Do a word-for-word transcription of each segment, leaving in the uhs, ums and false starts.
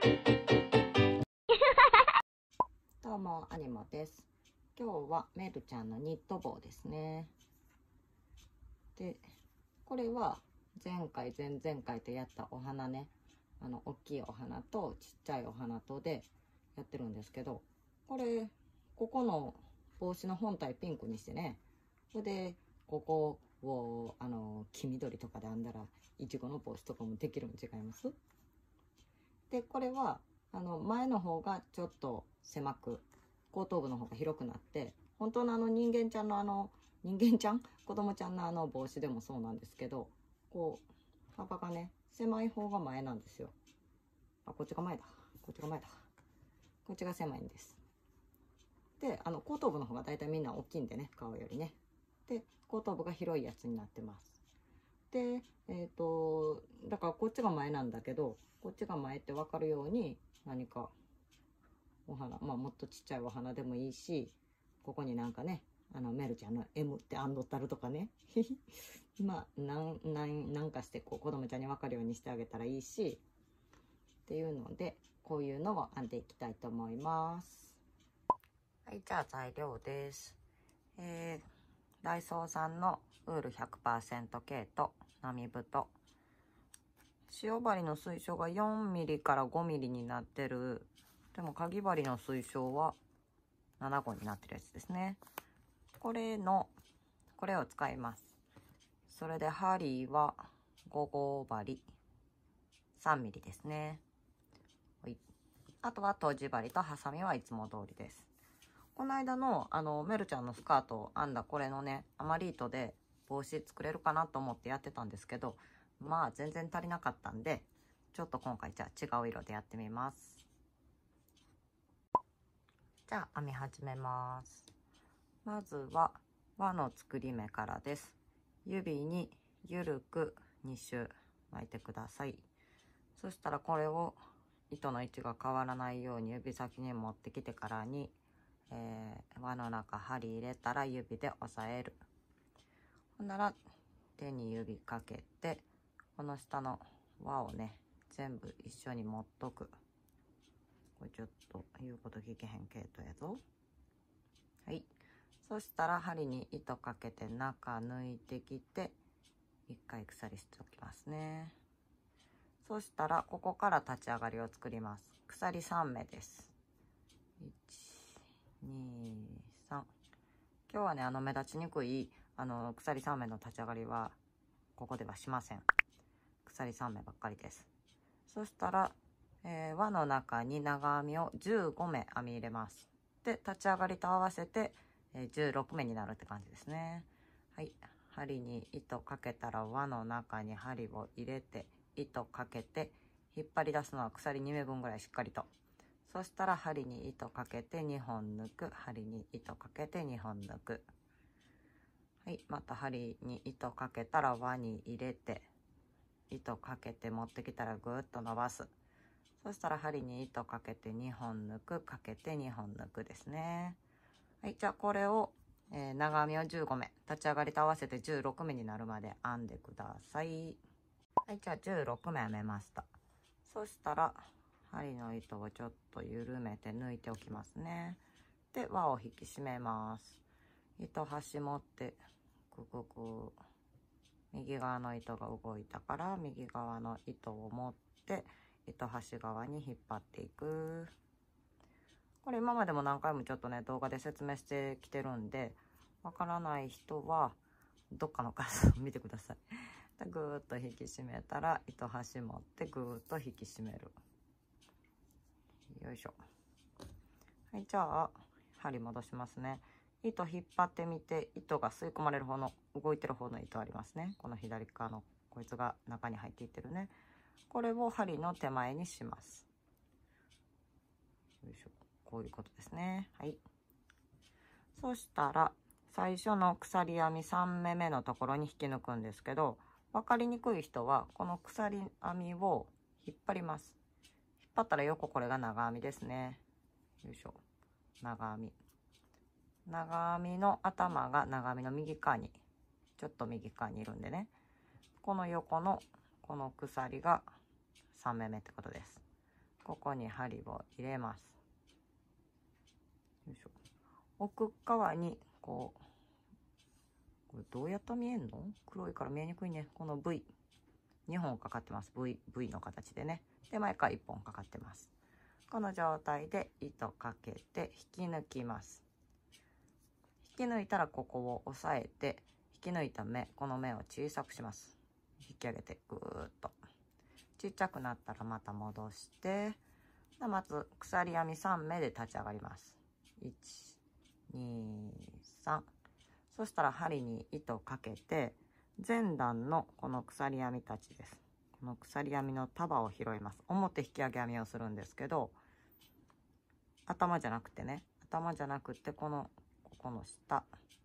どうも、アニモです。今日はメルちゃんのニット帽ですね。で、これは前回、前々回とやったお花ね、あの、大きいお花とちっちゃいお花とでやってるんですけど、これ、ここの帽子の本体ピンクにしてね、それで、ここを、あの、黄緑とかで編んだら、いちごの帽子とかもできるん違います？で、これは、あの、前の方がちょっと狭く、後頭部の方が広くなって、本当のあの人間ちゃんのあの、人間ちゃん子供ちゃんのあの帽子でもそうなんですけど、こう、幅がね、狭い方が前なんですよ。あ、こっちが前だ。こっちが前だ。こっちが狭いんです。で、あの、後頭部の方がだいたいみんな大きいんでね、顔よりね。で、後頭部が広いやつになってます。で、えっと、だからこっちが前なんだけど、こっちが前って分かるように、何か、お花、まあもっとちっちゃいお花でもいいし、ここになんかね、あの、メルちゃんの エム って編んどったるとかね。まあ、なん、なん、なんかしてこう子供ちゃんに分かるようにしてあげたらいいし、っていうので、こういうのを編んでいきたいと思います。はい、じゃあ材料です。えー、ダイソーさんのウール ひゃくパーセント 系と並太。塩針の水晶が よんミリ から ごミリ になってる。でも、かぎ針の水晶はなな号になってるやつですね。これの、これを使います。それで、針はご号針。さんミリ ですね。はい。あとは、とじ針とハサミはいつも通りです。この間の、あの、メルちゃんのスカートを編んだこれのね、アマリートで帽子作れるかなと思ってやってたんですけど、まあ、全然足りなかったんで、ちょっと今回じゃあ違う色でやってみます。じゃあ編み始めます。まずは輪の作り目からです。指にゆるくに周巻いてください。そしたらこれを糸の位置が変わらないように指先に持ってきてからに、えー、輪の中針入れたら指で押さえる。ほんなら手に指かけて、この下の輪をね全部一緒に持っとく。これちょっと言うこと聞けへん系統やぞ。はい。そしたら針に糸かけて中抜いてきて、一回鎖しておきますね。そしたらここから立ち上がりを作ります。鎖さん目です。いち、に、さん。今日はね、あの目立ちにくいあの鎖さん目の立ち上がりはここではしません。鎖さん目ばっかりです。そしたら、えー、輪の中に長編みをじゅうご目編み入れます。で、立ち上がりと合わせて、えー、じゅうろく目になるって感じですね。はい。針に糸かけたら輪の中に針を入れて、糸かけて、引っ張り出すのは鎖に目分ぐらいしっかりと。そしたら針に糸かけてにほん抜く。針に糸かけてにほん抜く。はい。また針に糸かけたら輪に入れて、糸かけて持ってきたらぐーっと伸ばす。そしたら針に糸かけてにほん抜く、かけてにほん抜くですね。はい、じゃあこれを、えー、長編みをじゅうご目、立ち上がりと合わせてじゅうろく目になるまで編んでください。はい、じゃあじゅうろく目編めました。そしたら針の糸をちょっと緩めて抜いておきますね。で、輪を引き締めます。糸端持って、くくく。右側の糸が動いたから右側の糸を持って糸端側に引っ張っていく。これ今までも何回もちょっとね動画で説明してきてるんで、わからない人はどっかの画像を見てください。でぐーっと引き締めたら糸端持ってぐーっと引き締める。よいしょ。はい、じゃあ針戻しますね。糸引っ張ってみて、糸が吸い込まれる方の動いてる方の糸ありますね。この左側のこいつが中に入っていってるね。これを針の手前にします。よいしょ。こういうことですね。はい。そしたら最初の鎖編みさん目目のところに引き抜くんですけど、分かりにくい人はこの鎖編みを引っ張ります。引っ張ったら横これが長編みですね。よいしょ。長編み。長編みの頭が長編みの右側に、ちょっと右側にいるんでね、この横のこの鎖がさん目目ってことです。 ここに針を入れます。よいしょ。奥側にこう、これどうやったら見えんの？黒いから見えにくいね。この V にほんかかってます。 V, V の形でね。で前からいっぽんかかってます。この状態で糸かけて引き抜きます。引き抜いたらここを押さえて、引き抜いた目、この目を小さくします。引き上げてぐーっとちっちゃくなったらまた戻して、まず鎖編みさん目で立ち上がります。いち、に、さん。そしたら針に糸かけて前段のこの鎖編みたちです。この鎖編みの束を拾います。表引き上げ編みをするんですけど、頭じゃなくてね、頭じゃなくてこのここの下、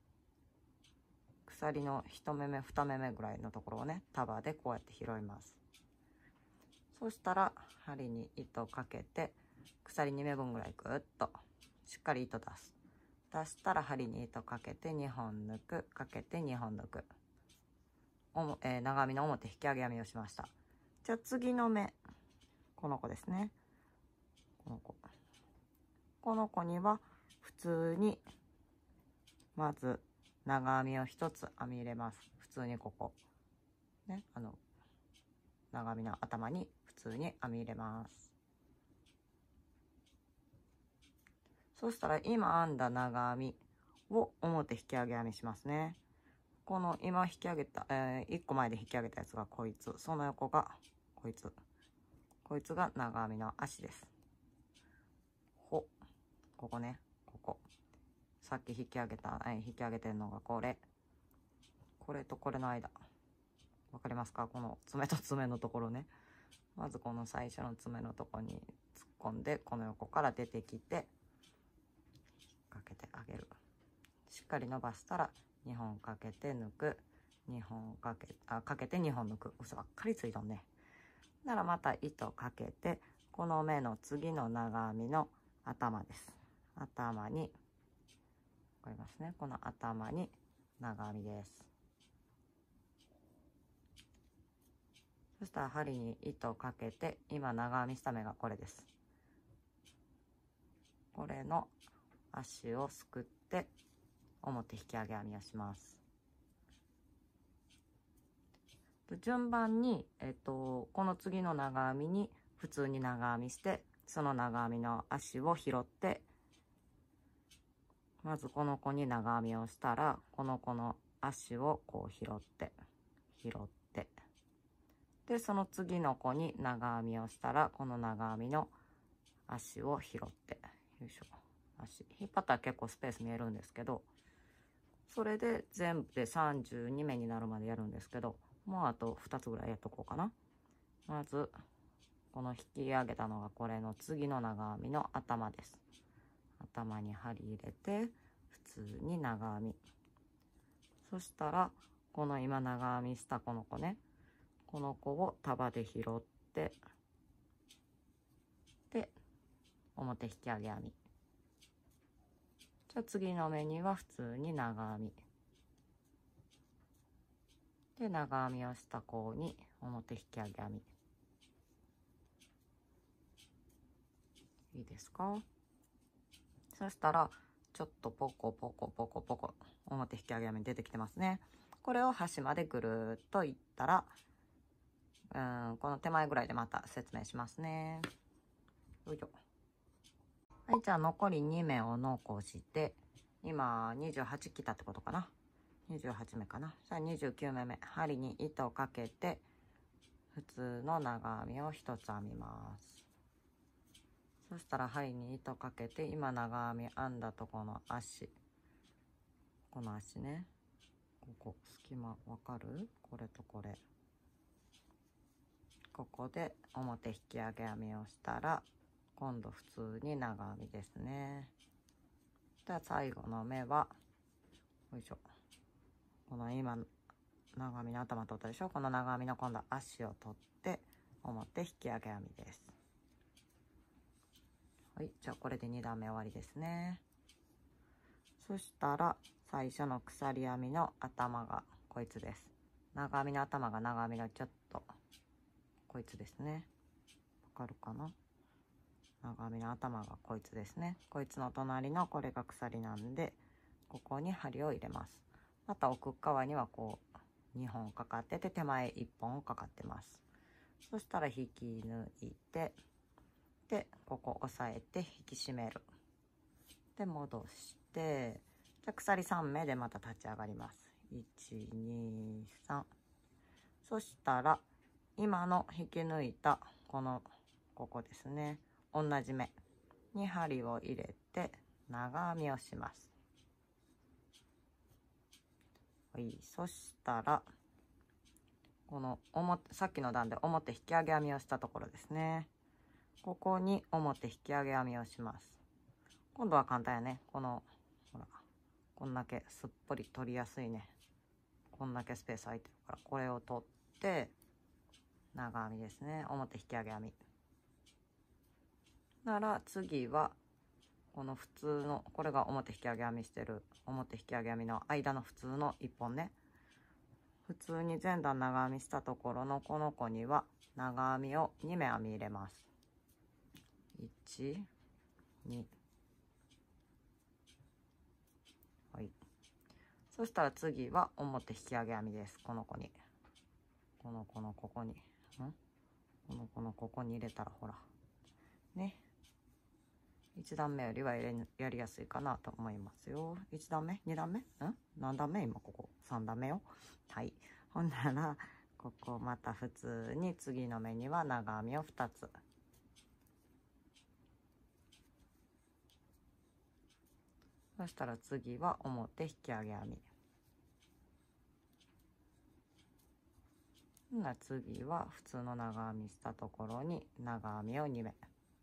鎖のいち目目に目目ぐらいのところをね、束でこうやって拾います。そしたら針に糸かけて鎖に目分ぐらいぐっとしっかり糸出す。出したら針に糸かけてにほん抜く、かけてにほん抜く。おも、えー、長編みの表引き上げ編みをしました。じゃあ次の目、この子ですね。この子。この子には普通にまず長編みを一つ編み入れます。普通にここね、あの長編みの頭に普通に編み入れます。そしたら今編んだ長編みを表引き上げ編みしますね。この今引き上げた、えー、いっこまえで引き上げたやつがこいつ、その横がこいつ、こいつが長編みの足です。ほ、ここね、ここさっき引き上げた、えー、引き上げてるのがこれ、これとこれの間、わかりますか？この爪と爪のところね。まずこの最初の爪のところに突っ込んで、この横から出てきて引っ掛けてあげる。しっかり伸ばしたらにほんかけて抜く、にほんかけあかけてにほん抜く。嘘ばっかりついとんね。ならまた糸かけて、この目の次の長編みの頭です。頭に、わかりますね、この頭に長編みです。そしたら針に糸かけて、今長編みした目がこれです。これの足をすくって表引き上げ編みをします。順番に、えっと、この次の長編みに普通に長編みして、その長編みの足を拾って、まずこの子に長編みをしたら、この子の足をこう拾って拾って、でその次の子に長編みをしたら、この長編みの足を拾って、よいしょ、足引っ張ったら結構スペース見えるんですけど、それで全部でさんじゅうに目になるまでやるんですけど、もうあとふたつぐらいやっとこうかな。まずこの引き上げたのがこれの次の長編みの頭です。頭に針入れて普通に長編み。そしたらこの今長編みしたこの子ね、この子を束で拾って、で表引き上げ編み。じゃあ次の目には普通に長編みで、長編みをした子に表引き上げ編み。いいですか？そしたらちょっとポコポコポコポコ表引き上げ編み出てきてますね。これを端までぐるっといったら、うんこの手前ぐらいでまた説明しますね。よいしょ。はい、じゃあ残りに目を残して、今にじゅうはち来たってことかな。にじゅうはち目かな。さあにじゅうきゅう目目、針に糸をかけて普通の長編みを一つ編みます。そしたら針に糸かけて、今長編み編んだところの足、この足ね、ここ隙間わかる？これとこれ、ここで表引き上げ編みをしたら、今度普通に長編みですね。では最後の目は、よいしょ、この今長編みの頭取ったでしょ。この長編みの今度足を取って表引き上げ編みです。はい、じゃあこれでに段目終わりですね。そしたら最初の鎖編みの頭がこいつです。長編みの頭が長編みのちょっとこいつですね。わかるかな。 長編みの頭がこいつですね。こいつの隣のこれが鎖なんで、ここに針を入れます。また奥側にはこうにほんかかってて、手前いっぽんかかってます。そしたら引き抜いて、でここ押さえて引き締める。で戻して、じゃ鎖さんめいでまた立ち上がります。いちにさん。そしたら今の引き抜いたこのここですね、同じ目に針を入れて長編みをします。はい、そしたらこの表、さっきの段で表引き上げ編みをしたところですね、ここに表引き上げ編みをします。今度は簡単やね。このほらこんだけすっぽり取りやすいね。こんだけスペース空いてるから、これを取って長編みですね。表引き上げ編みなら、次はこの普通の、これが表引き上げ編みしてる表引き上げ編みの間の普通のいっぽんね。普通に前段長編みしたところのこの子には長編みをにめ編み入れます。いち、に、はい。そしたら次は表引き上げ編みです。この子に、この子のここに、んこの子のここに入れたらほらね、いち段目よりはやりやりやすいかなと思いますよ。いち段目、に段目、ん何段目今ここさん段目よ。はい。ほんならここまた普通に次の目には長編みをふたつ。そしたら次は表引き上げ編み。ほな次は普通の長編みしたところに長編みをにめ。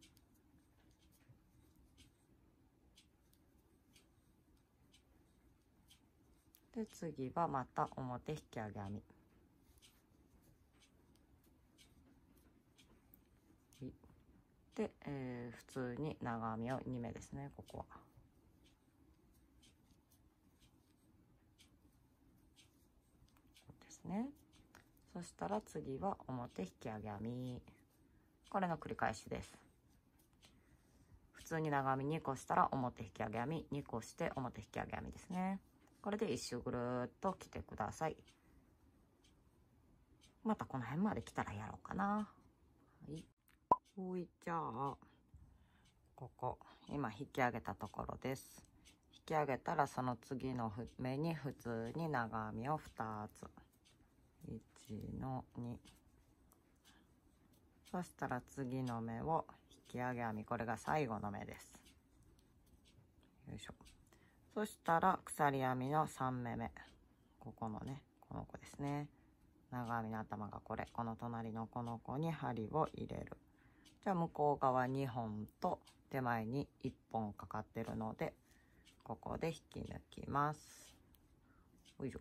で次はまた表引き上げ編み。で、えー、普通に長編みをにめですね。ここはこうですね。そしたら次は表引き上げ編み。これの繰り返しです。普通に長編みにこしたら表引き上げ編み、にこして表引き上げ編みですね。これで一周ぐるっと来てください。またこの辺まで来たらやろうかな。はい。ほい、じゃあここ今引き上げたところです。引き上げたらその次の目に普通に長編みをふたつ。いちのに。そしたら次の目を引き上げ編み、これが最後の目です。よいしょ。そしたら鎖編みのさんめめ、ここのね、この子ですね。長編みの頭がこれ、この隣のこの子に針を入れる。じゃあ向こう側にほんと手前にいっぽんかかってるので、ここで引き抜きます。よいしょ。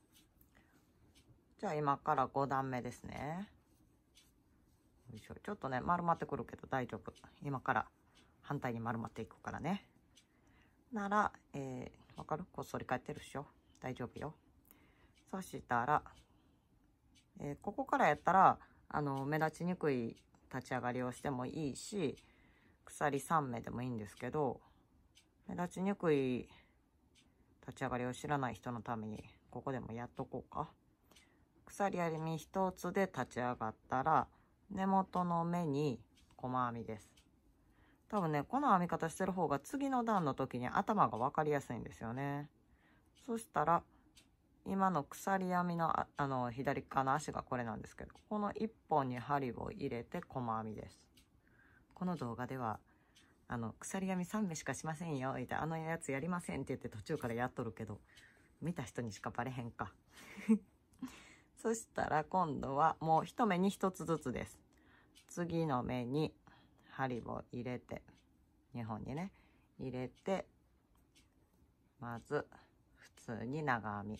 じゃあ今からご段目ですね。よいしょ。ちょっとね丸まってくるけど大丈夫。今から反対に丸まっていくからね。なら、えー、わかる？こっそり返ってるっしょ。大丈夫よ。そしたら、えー、ここからやったらあの目立ちにくい立ち上がりをしてもいいし、鎖さんめでもいいんですけど、目立ちにくい立ち上がりを知らない人のためにここでもやっとこうか。鎖編みひとつで立ち上がったら根元の目に細編みです。多分ねこの編み方してる方が次の段の時に頭が分かりやすいんですよね。そしたら今の鎖編みの あ, あの左側の足がこれなんですけど、このいっぽんに針を入れて細編みです。この動画ではあの鎖編みさんめしかしませんよって、あのやつやりませんって言って途中からやっとるけど、見た人にしかバレへんか。そしたら今度はもう一目に一つずつです。次の目に針を入れて、にほんにね入れて、まず普通に長編み。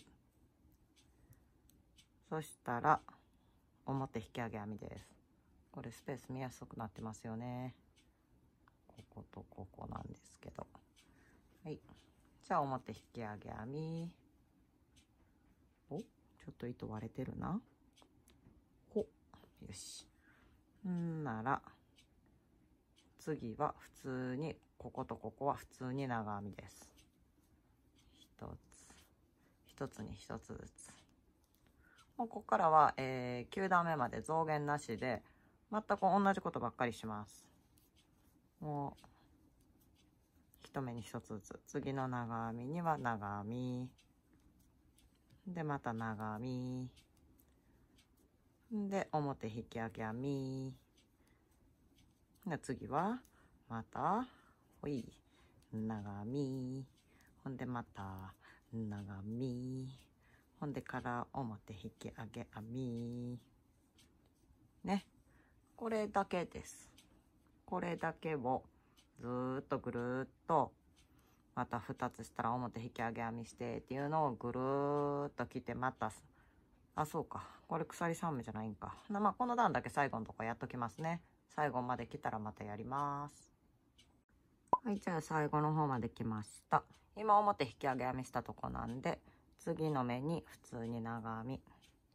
そしたら表引き上げ編みです。これスペース見やすくなってますよね。こことここなんですけど、はい。じゃあ表引き上げ編み。お、ちょっと糸割れてるな。ほ、よし。んなら次は普通にこことここは普通に長編みです。一つ一つに一つずつ。もうここからは、えー、きゅう段目まで増減なしで全く同じことばっかりします。もう一目に一つずつ。次の長編みには長編みで、また長編みで、表引き上げ編みで、次はまたほい長編み、ほんでまた長編み、ほんでから表引き上げ編みね。これだけです。これだけをずーっとぐるーっと、またふたつしたら表引き上げ編みしてっていうのをぐるーっと来て、また、あ、そうか。これ鎖さん目じゃないんか。まあ、この段だけ最後のとこやっときますね。最後まで来たらまたやります。はい、じゃあ最後の方まで来ました。今表引き上げ編みしたとこなんで、次の目に普通に長編み。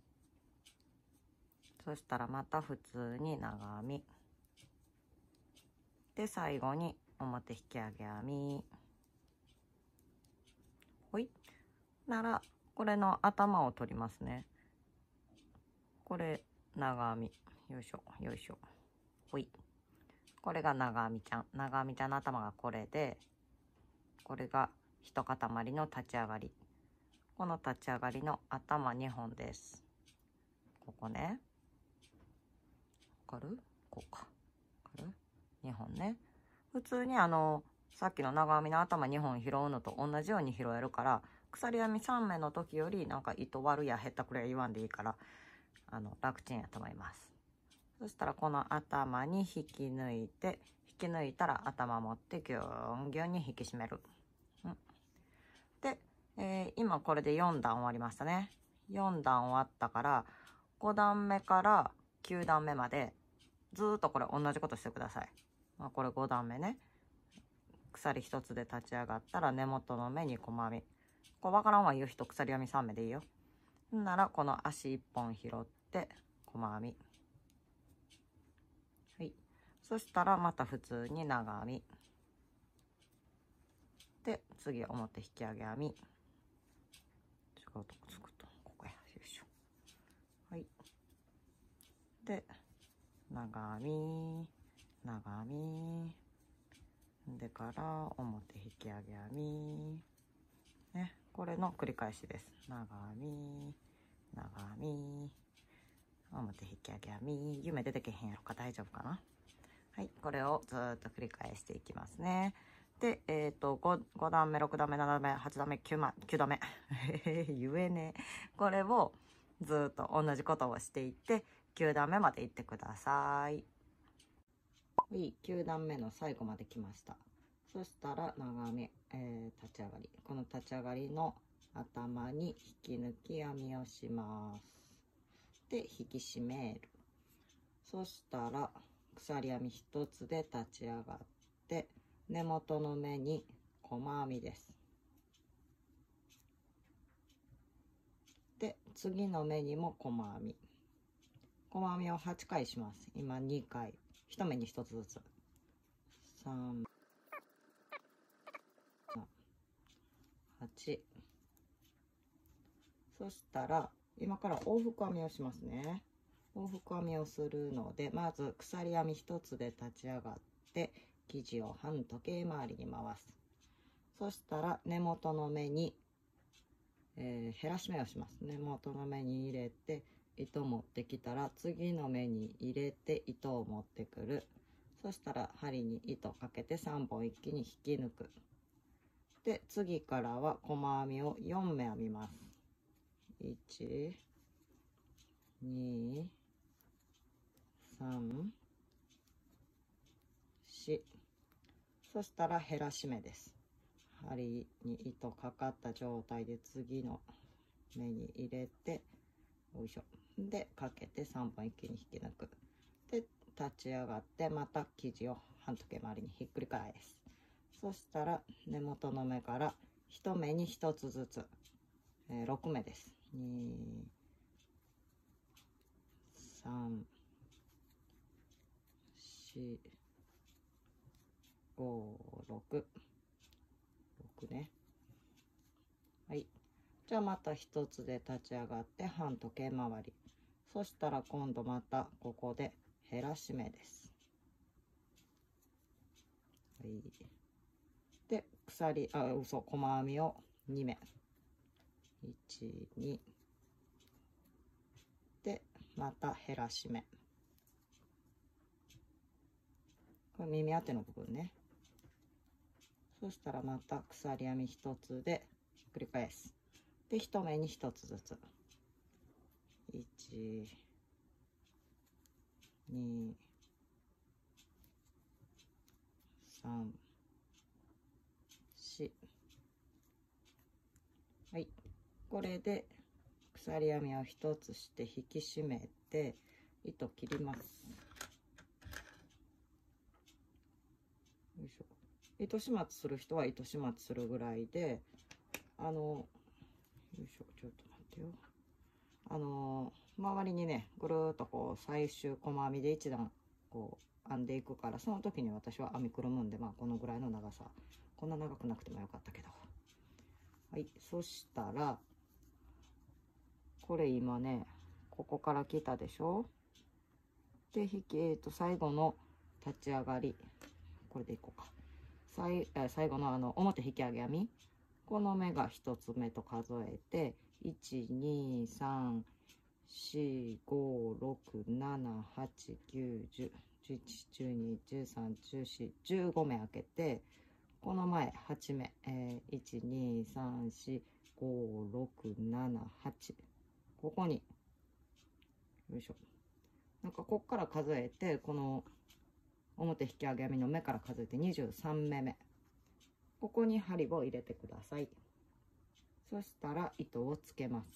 そしたらまた普通に長編み。で、最後に表引き上げ編み。ほい。なら、これの頭を取りますね。これ、長編み。よいしょ、よいしょ。ほい。これが長編みちゃん。長編みちゃんの頭がこれで、これが一塊の立ち上がり。この立ち上がりの頭にほんです。ここね。わかる？こうか。わかる？にほんね。普通にあの、さっきの長編みの頭にほん拾うのと同じように拾えるから、鎖編みさん目の時よりなんか糸割るや減ったくらい言わんでいいから、あの、楽ちんやと思います。そしたらこの頭に引き抜いて、引き抜いたら頭持ってギューンギュンに引き締める。うん、で、えー、今これでよん段終わりましたね。よん段終わったから、ご段目からきゅう段目までずーっとこれ同じことしてください。まあ、これご段目ね。鎖一つで立ち上がったら根元の目に細編み。こう分からんわ言う人、鎖編みさん目でいいよ。ならこの足いっぽん拾って細編み。はい。そしたらまた普通に長編み。で、次表引き上げ編み。違うとこつくと、ここや。よいしょ。はい。で、長編み、長編み。でから表引き上げ編み。ね、これの繰り返しです。長編み、長編み、表引き上げ編み。夢出てけへんやろか、大丈夫かな。はい、これをずーっと繰り返していきますね。で、えっと、5, 5段目、ろく段目、なな段目、はち段目、きゅう段目。言えねえ。これをずーっと同じことをしていって、きゅう段目まで行ってください。はい、きゅう段目の最後まで来ました。そしたら長編み、えー、立ち上がり。この立ち上がりの頭に引き抜き編みをします。で、引き締める。そしたら、鎖編み一つで立ち上がって、根元の目に細編みです。で、次の目にも細編み。細編みをはちかいします。今にかい。一目に一つずつ。さん、はち。そしたら、今から往復編みをしますね。往復編みをするので、まず鎖編み一つで立ち上がって、生地を半時計回りに回す。そしたら根元の目に、えー、減らし目をします。根元の目に入れて糸持ってきたら、次の目に入れて糸を持ってくる。そしたら針に糸かけてさんぼん一気に引き抜く。で、次からは細編みをよん目編みます。いち、に、さん、よん。そしたら減らし目です。針に糸かかった状態で次の目に入れて、よいしょ。で、かけてさんぼん一気に引き抜く。で、立ち上がってまた生地を半時計回りにひっくり返す。そしたら根元の目から一目に一つずつ、えー、ろく目です。に、さん、よん、 ご、ろく、ろくね。はい。じゃあまた一つで立ち上がって半時計回り。そしたら今度またここで減らし目です。はい。で、鎖、あ、嘘、細編みをに目。いち、に。で、また減らし目。これ耳当ての部分ね。そしたらまた鎖編み一つでひっくり返す。で、一目に一つずつ。いち、に、さん、よん。はい。これで鎖編みを一つして引き締めて糸切ります。よいしょ。糸始末する人は糸始末するぐらいで、あの、よいしょ、ちょっと待ってよ。あの、周りにね、ぐるーっとこう最終細編みで一段こう編んでいくから、その時に私は編みくるむんで、まあこのぐらいの長さ、こんな長くなくてもよかったけど。はい、そしたら、これ今ね、ここから来たでしょ。で、引き、えっと、最後の立ち上がり、これでいこうか。最最後のあの表引き上げ編み、この目が一つ目と数えて、いち、に、さん、よん、ご、ろく、なな、はち、きゅう、じゅう、じゅういち、じゅうに、じゅうさん、じゅうよん、じゅうご目開けて、この前はち目、えー、いち、に、さん、よん、ご、ろく、なな、はち、ここに、よいしょ。なんかこっから数えて、この表引き上げ編みの目から数えてにじゅうさん目目。ここに針を入れてください。そしたら糸をつけます。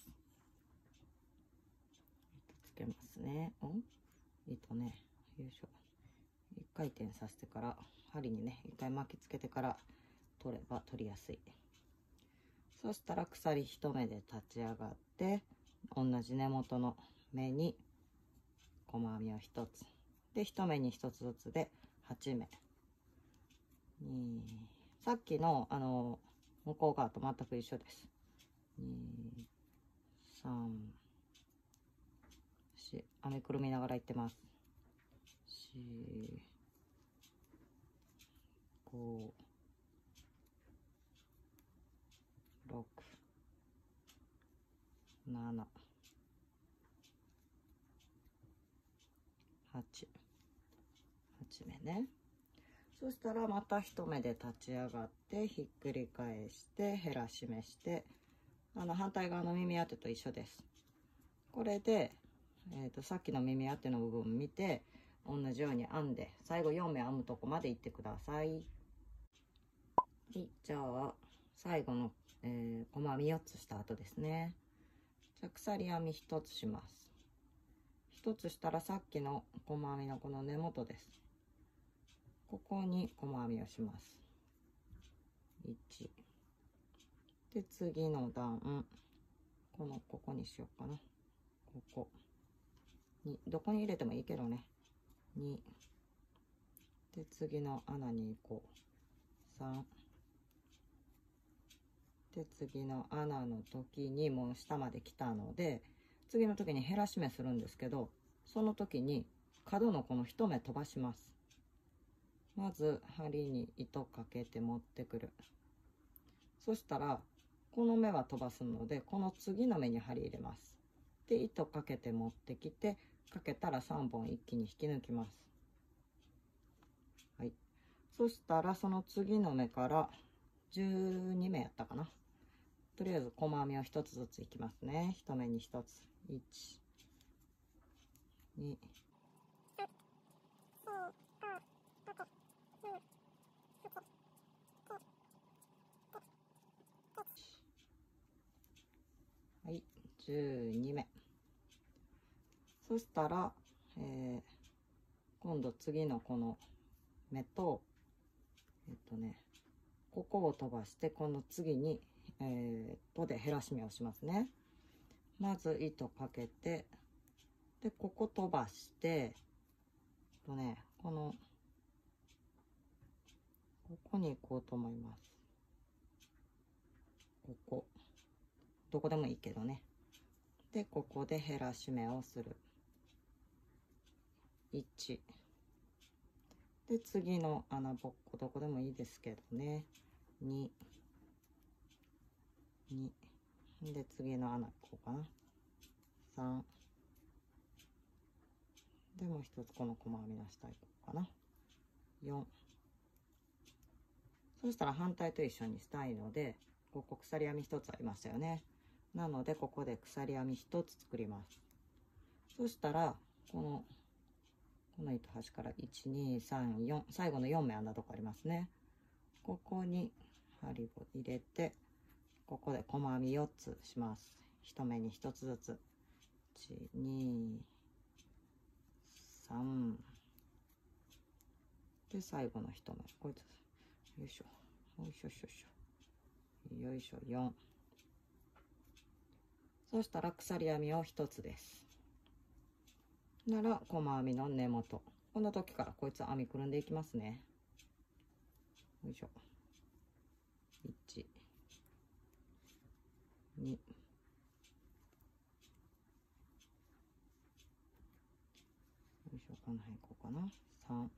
糸つけますね。ん糸ね、よいしょ。一回転させてから、針にね、一回巻きつけてから取れば取りやすい。そしたら鎖一目で立ち上がって、同じ根元の目に細編みを一つ。で、一目に一つずつではち目。にさっきのあの向こう側と全く一緒です。に、さん、よん、編みくるみながらいってます。よん、ご、ろく、なな、はち、はち目ね。そしたらまた一目で立ち上がってひっくり返して減らし目して、あの反対側の耳当てと一緒です。これで、えー、とさっきの耳当ての部分見て同じように編んで最後よん目編むとこまでいってください。はい、じゃあ最後の、えー、細編みよっつした後ですね。じゃあ鎖編みひとつします。ひとつしたらさっきの細編みのこの根元です。ここに細編みをします。いちで、次の段、このここにしようかな。ここに、どこに入れてもいいけどね。にで、次の穴に行こう。さんで、次の穴の時にもう下まで来たので、次の時に減らし目するんですけど、その時に角のこの一目飛ばします。まず針に糸かけて持ってくる。そしたらこの目は飛ばすので、この次の目に針入れます。で、糸かけて持ってきて、かけたらさんぼん一気に引き抜きます。はい。そしたらその次の目からじゅうに目やったかな。とりあえず細編みをひとつずついきますね。一目にひとつ。いち、に、はい、じゅうに目。そしたら、えー、今度次のこの目と、えっとね、ここを飛ばして、この次に、えー、とで減らし目をしますね。まず糸かけて、で、ここ飛ばして、とね、この、 こに行こうと思います。ここどこでもいいけどね。でここで減らし目をする。いちで次の穴ぼっこどこでもいいですけどね。ににで次の穴こうかな。さんでもう一つこの細編みの下行こうかな。よんそしたら反対と一緒にしたいので、ここ鎖編み一つありましたよね。なのでここで鎖編み一つ作ります。そしたらこのこの糸端からいちにさんよん最後のよん目編んだとこありますね。ここに針を入れて、ここで細編みよっつします。いち目にひとつずつ。いちにさんで最後のいち目こいつよいしょよいしょよいしょよいしょよん。そしたら鎖編みをひとつです。なら細編みの根元、この時からこいつ編みくるんでいきますね。よいしょ。いちによいしょ、この辺こうかな。さん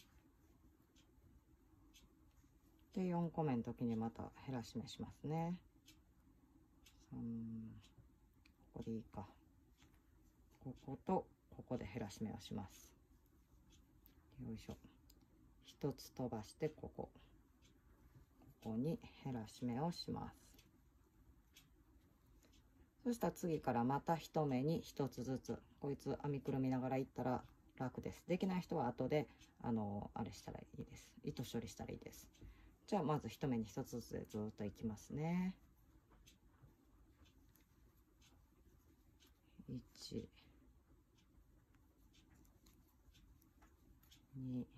でよん個目の時にまた減らし目しますね。さんここでいいか。こことここで減らし目をします。よいしょ。一つ飛ばしてここここに減らし目をします。そしたら次からまた一目に一つずつこいつ編みくるみながらいったら楽です。できない人は後であのあれしたらいいです。糸処理したらいいです。じゃあまず一目に一つずつでずっといきますね。いちに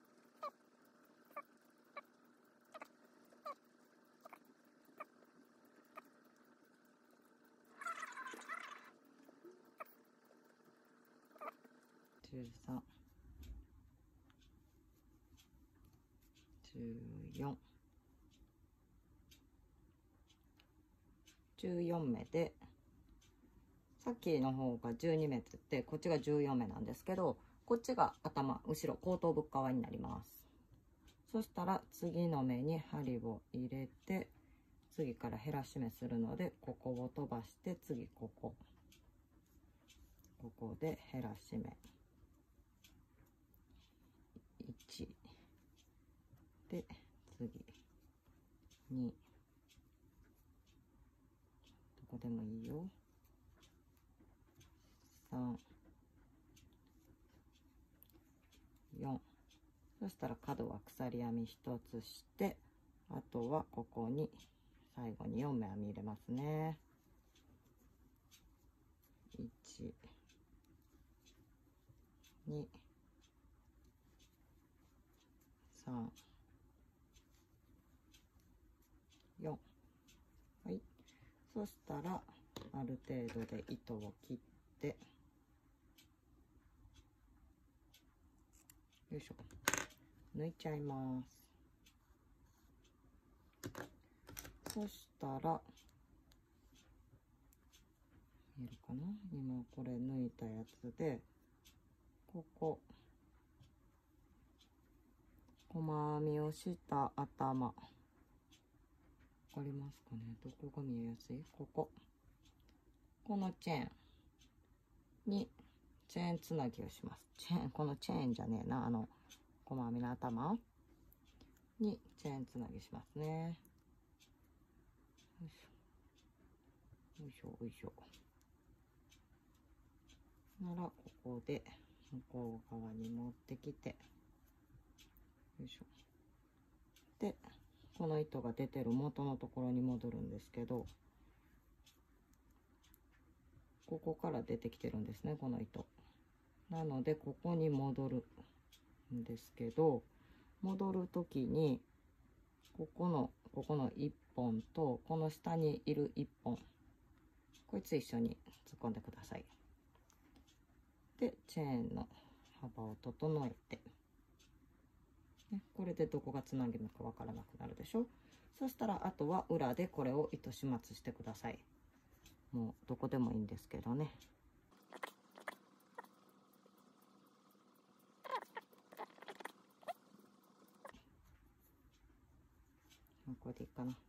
じゅうさん、じゅうよん、じゅうよん目で、さっきの方がじゅうに目って言ってこっちがじゅうよん目なんですけど、こっちが頭後ろ後頭部側になります。そしたら次の目に針を入れて、次から減らし目するのでここを飛ばして、次ここここで減らし目いちで、次にどこでもいいよ、さんよん。そしたら角は鎖編み一つして、あとはここに最後によん目編み入れますね。いちにさんよん。はい、そしたらある程度で糸を切って、よいしょ、抜いちゃいます。そしたら見えるかな、今これ抜いたやつで、ここ細編みをした頭、わかりますかね、どこが見えやすい、こここのチェーンにチェーンつなぎをします。チェーン、このチェーンじゃねえな、あの細編みの頭にチェーンつなぎしますね。よいしょよいしょよいしょ。ならここで向こう側に持ってきて、よいしょ。でこの糸が出てる元のところに戻るんですけど、ここから出てきてるんですね、この糸。なのでここに戻るんですけど、戻る時にここのここのいっぽんとこの下にいるいっぽん、こいつ一緒に突っ込んでください。でチェーンの幅を整えて、 ね、これでどこがつなぎ目かわからなくなるでしょ。そしたらあとは裏でこれを糸始末してください。もうどこでもいいんですけどね。これでいいかな。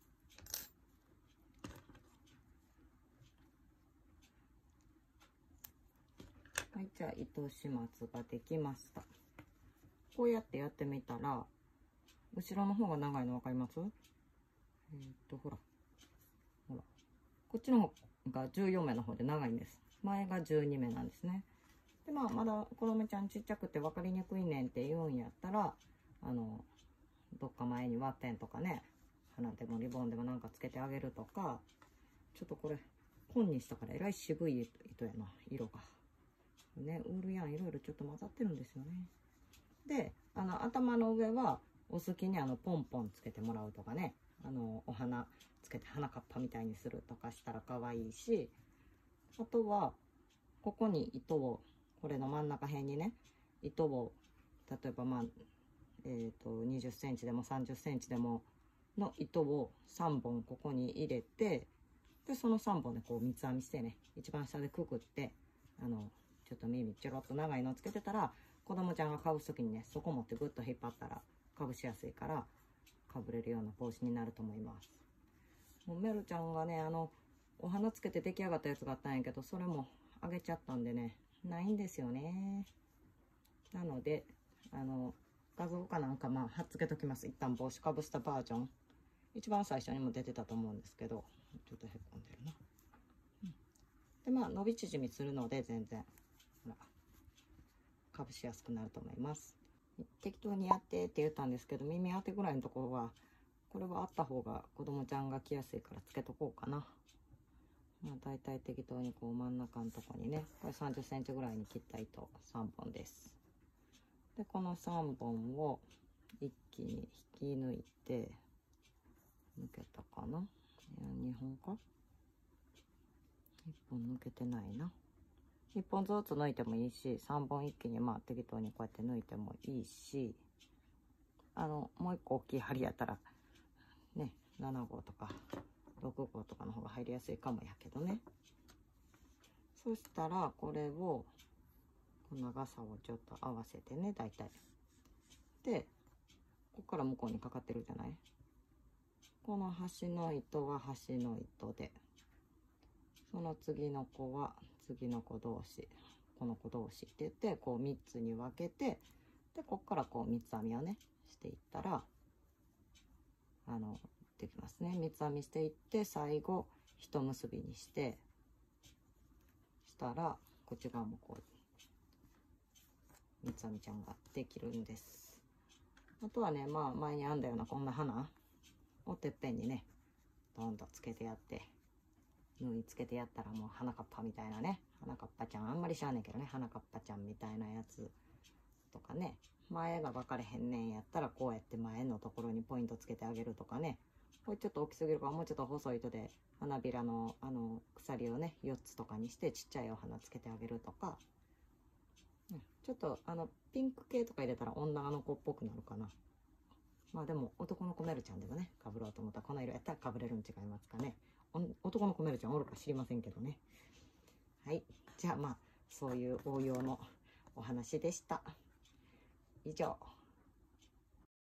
はい、じゃあ糸始末ができました。こうやってやってみたら、後ろの方が長いの分かります？えー、っとほらほら、こっちの方がじゅうよんめの方で長いんです。前がじゅうにめなんですね。でまあまだ子供ちゃんちっちゃくて分かりにくいねんって言うんやったら、あのどっか前にワッペンとかね、花でもリボンでもなんかつけてあげるとか。ちょっとこれ本にしたからえらい渋い糸やな、色がね。ウールやんいろいろちょっと混ざってるんですよね。であの頭の上はお好きにあのポンポンつけてもらうとかね、あのお花つけて花かっぱみたいにするとかしたら可愛いし、あとはここに糸を、これの真ん中辺にね糸を、例えばまあえー、とにじゅっセンチでもさんじゅっセンチでもの糸をさんぼんここに入れて、でそのさんぼんでこう三つ編みしてね、一番下でくくって、あのちょっと耳ちょろっと長いのをつけてたら、子供ちゃんがかぶす時にね、そこ持ってグッと引っ張ったらかぶしやすいから、かぶれるような帽子になると思います。もうメルちゃんがね、あのお花つけて出来上がったやつがあったんやけど、それもあげちゃったんでね、ないんですよね。なのであの画像かなんかまあ貼っつけときます。一旦帽子かぶしたバージョン、一番最初にも出てたと思うんですけど、ちょっとへっこんでるな。うん、でまあ伸び縮みするので全然ほらかぶしやすくなると思います。適当にやってって言ったんですけど、耳当てぐらいのところはこれはあった方が子供ちゃんが着やすいからつけとこうかな。まあ大体適当にこう真ん中のとこにね、これさんじゅっセンチぐらいに切った糸さんぼんです。でこのさんぼんを一気に引き抜いて、抜けたかな、いやにほんか、いっぽん抜けてないな。いっぽんずつ抜いてもいいし、さんぼん一気にまあ適当にこうやって抜いてもいいし、あのもう一個大きい針やったらね、ななごうとかろくごうとかの方が入りやすいかもやけどね。そしたらこれを長さをちょっと合わせてね、大体でここから向こうにかかってるじゃない。この端の糸は端の糸で、その次の子は次の子同士、この子同士って言ってこうみっつに分けて、でこっからこう三つ編みをねしていったらあのできますね。三つ編みしていって、最後一結びにしてしたら、こっち側もこう三つ編みちゃんができるんです。あとはね、まあ前に編んだようなこんな花をてっぺんにねどんとつけてやって、縫い付けてやったらもう花かっぱみたいなね、花かっぱちゃんあんまりしゃあねんけどね、花かっぱちゃんみたいなやつとかね、前が分かれへんねんやったらこうやって前のところにポイントつけてあげるとかね、これちょっと大きすぎるからもうちょっと細い糸で花びらのあの鎖をねよっつとかにしてちっちゃいお花つけてあげるとか、うん、ちょっとあのピンク系とか入れたら女の子っぽくなるかな。まあでも男の子メルちゃんでもねかぶろうと思ったらこの色やったらかぶれるん違いますかね。男の子メルちゃんおるか知りませんけどね。はい、じゃあまあそういう応用のお話でした。以上。